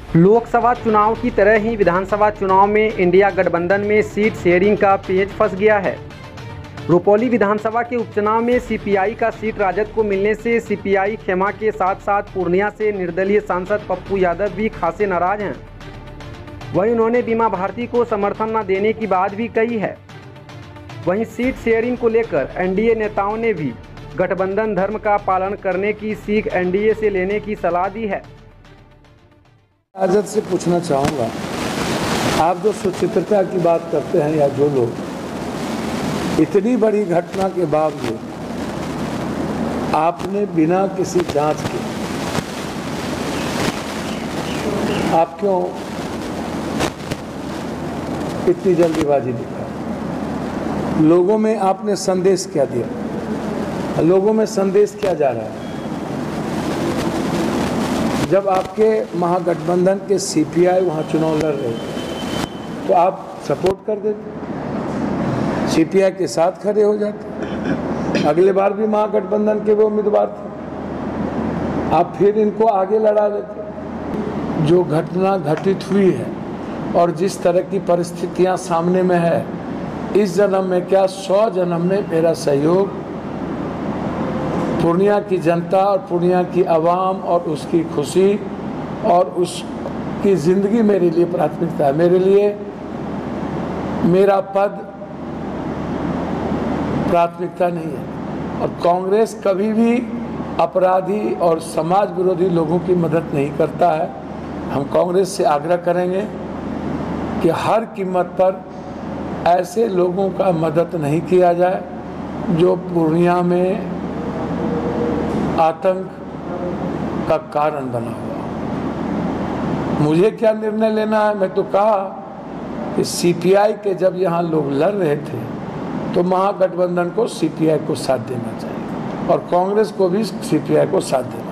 लोकसभा चुनाव की तरह ही विधानसभा चुनाव में इंडिया गठबंधन में सीट शेयरिंग का पेच फंस गया है। रुपौली विधानसभा के उपचुनाव में सीपीआई का सीट राजद को मिलने से सीपीआई खेमा के साथ साथ पूर्णिया से निर्दलीय सांसद पप्पू यादव भी खासे नाराज हैं। वहीं उन्होंने बीमा भारती को समर्थन न देने की बात भी कही है। वहीं सीट शेयरिंग को लेकर एनडीए नेताओं ने भी गठबंधन धर्म का पालन करने की सीख एनडीए से लेने की सलाह दी है। राजद से पूछना चाहूँगा, आप जो सुचित्रता की बात करते हैं या जो लोग, इतनी बड़ी घटना के बावजूद आपने बिना किसी जांच के आप क्यों इतनी जल्दीबाजी दिखा? लोगों में आपने संदेश क्या दिया? लोगों में संदेश क्या जा रहा है? जब आपके महागठबंधन के सीपीआई वहाँ चुनाव लड़ रहे थे तो आप सपोर्ट कर देते, सीपीआई के साथ खड़े हो जाते। अगले बार भी महागठबंधन के वो उम्मीदवार थे, आप फिर इनको आगे लड़ा देते। जो घटना घटित हुई है और जिस तरह की परिस्थितियाँ सामने में है, इस जन्म में क्या 100 जन्म में मेरा सहयोग पूर्णिया की जनता और पूर्णिया की आवाम और उसकी खुशी और उसकी ज़िंदगी मेरे लिए प्राथमिकता है। मेरे लिए मेरा पद प्राथमिकता नहीं है। और कांग्रेस कभी भी अपराधी और समाज विरोधी लोगों की मदद नहीं करता है। हम कांग्रेस से आग्रह करेंगे कि हर कीमत पर ऐसे लोगों का मदद नहीं किया जाए जो पूर्णिया में आतंक का कारण बना हुआ। मुझे क्या निर्णय लेना है? मैं तो कहा कि सीपीआई के जब यहाँ लोग लड़ रहे थे तो महागठबंधन को सीपीआई को साथ देना चाहिए और कांग्रेस को भी सीपीआई को साथ देना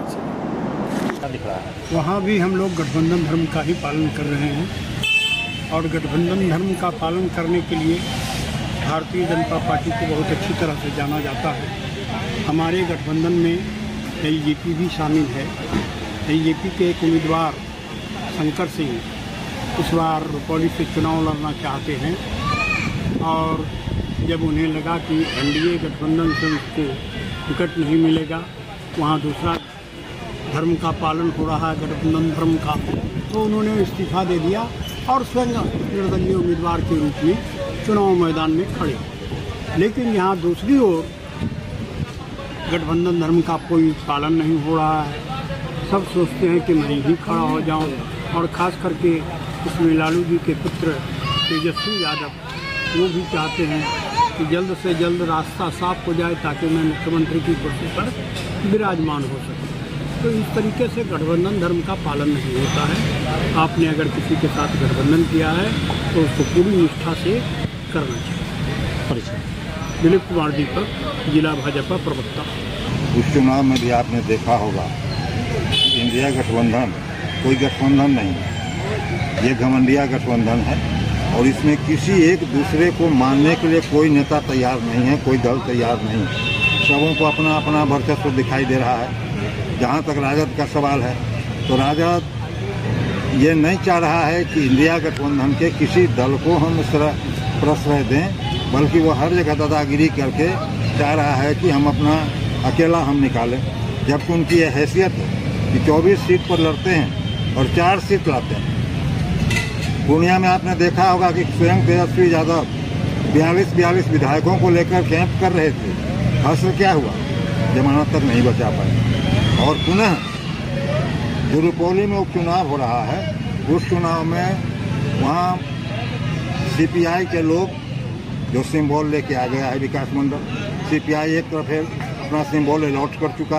चाहिए। वहाँ भी हम लोग गठबंधन धर्म का ही पालन कर रहे हैं और गठबंधन धर्म का पालन करने के लिए भारतीय जनता पार्टी को बहुत अच्छी तरह से जाना जाता है। हमारे गठबंधन में एलजेपी भी शामिल है। एलजेपी के एक उम्मीदवार शंकर सिंह इस बार रुपौली से चुनाव लड़ना चाहते हैं और जब उन्हें लगा कि एनडीए गठबंधन से उसको टिकट नहीं मिलेगा, वहाँ दूसरा धर्म का पालन हो रहा है गठबंधन धर्म का, तो उन्होंने इस्तीफा दे दिया और स्वयं निर्दलीय उम्मीदवार के रूप में चुनाव मैदान में खड़े। लेकिन यहाँ दूसरी ओर गठबंधन धर्म का कोई पालन नहीं हो रहा है। सब सोचते हैं कि मैं ही खड़ा हो जाऊं और ख़ास करके इसमें लालू जी के पुत्र तेजस्वी यादव वो भी चाहते हैं कि जल्द से जल्द रास्ता साफ हो जाए ताकि मैं मुख्यमंत्री की कुर्सी पर विराजमान हो सकूं। तो इस तरीके से गठबंधन धर्म का पालन नहीं होता है। आपने अगर किसी के साथ गठबंधन किया है तो उसको पूरी निष्ठा से करना चाहिए। दिलीप कुमार दीपक, जिला भाजपा प्रवक्ता। उस चुनाव में भी आपने देखा होगा कि इंडिया गठबंधन कोई गठबंधन नहीं है, ये घमंडिया गठबंधन है और इसमें किसी एक दूसरे को मानने के लिए कोई नेता तैयार नहीं है, कोई दल तैयार नहीं है। सबों को अपना अपना वर्चस्व दिखाई दे रहा है। जहाँ तक राजद का सवाल है तो राजद ये नहीं चाह रहा है कि इंडिया गठबंधन के किसी दल को हम इस तरह प्रश्रय दें, बल्कि वो हर जगह दादागिरी करके चाह रहा है कि हम अपना अकेला हम निकालें। जबकि उनकी यह हैसियत है कि 24 सीट पर लड़ते हैं और 4 सीट लाते हैं। पूर्णिया में आपने देखा होगा कि स्वयं तेजस्वी यादव 42 विधायकों को लेकर कैंप कर रहे थे। हासिल क्या हुआ? जमानत तक नहीं बचा पाए। और पुनः जो रुपौली में उपचुनाव हो रहा है, उस चुनाव में वहाँ सीपीआई के लोग जो सिंबल लेके आ गया है विकास मंडल, सीपीआई एक तरफ है अपना सिंबल अलॉट कर चुका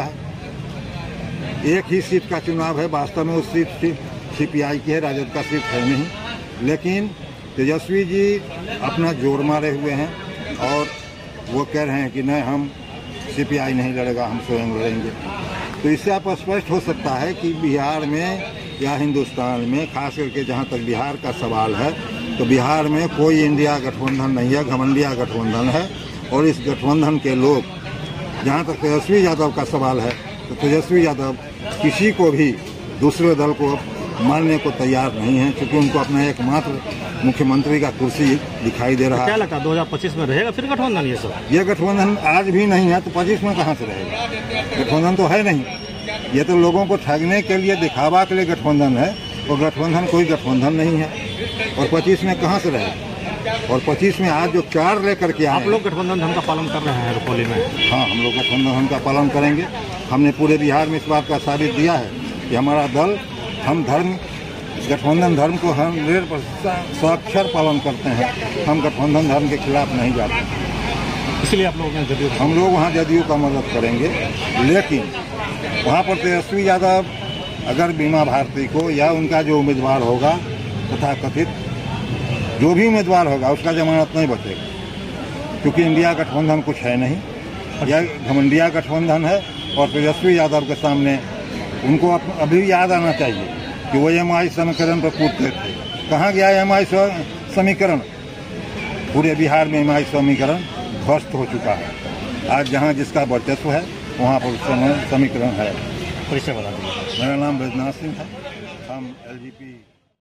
है। एक ही सीट का चुनाव है, वास्तव में उस सीट सीपीआई की है, राजद का सीट है नहीं। लेकिन तेजस्वी जी अपना जोर मारे हुए हैं और वो कह रहे हैं कि नहीं, हम सीपीआई नहीं लड़ेगा, हम स्वयं लड़ेंगे। तो इससे आप स्पष्ट हो सकता है कि बिहार में या हिंदुस्तान में, खास करके जहाँ तक बिहार का सवाल है, तो बिहार में कोई इंडिया गठबंधन नहीं है, घमंडिया गठबंधन है। और इस गठबंधन के लोग, जहाँ तक तेजस्वी यादव का सवाल है, तो तेजस्वी यादव किसी को भी दूसरे दल को मानने को तैयार नहीं है, क्योंकि उनको अपना एकमात्र मुख्यमंत्री का कुर्सी दिखाई दे रहा है। क्या लगता है 2025 में रहेगा फिर गठबंधन? ये सब ये गठबंधन आज भी नहीं है तो 25 में कहाँ से रहेगा? गठबंधन तो है नहीं, ये तो लोगों को ठगने के लिए, दिखावा के लिए गठबंधन है, और गठबंधन कोई गठबंधन नहीं है। और 25 में कहाँ से रहेगा? और 25 में आज जो 4 लेकर के आप लोग गठबंधन धर्म का पालन कर रहे हैं रुपौली में? हाँ, हम लोग गठबंधन धर्म का पालन करेंगे। हमने पूरे बिहार में इस बात का साबित दिया है कि हमारा दल, हम गठबंधन धर्म को 100% साक्षर पालन करते हैं। हम गठबंधन धर्म के खिलाफ नहीं जाते, इसलिए आप लोग जदयू, हम लोग वहाँ जदयू का मदद करेंगे। लेकिन वहाँ पर तेजस्वी यादव अगर बीमा भारती को या उनका जो उम्मीदवार होगा, तथा कथित जो भी उम्मीदवार होगा, उसका जमानत नहीं बचेगा, क्योंकि इंडिया गठबंधन कुछ है नहीं, यह घमंडिया गठबंधन है। और तेजस्वी यादव के सामने उनको अभी याद आना चाहिए कि वो MI समीकरण पर कूदते थे। कहाँ गया MI समीकरण? पूरे बिहार में MI समीकरण ध्वस्त हो चुका है। आज जहाँ जिसका वर्चस्व है वहाँ पर समीकरण है। परिचय बता दीजिए। मेरा नाम बैजनाथ सिंह है, हम LGP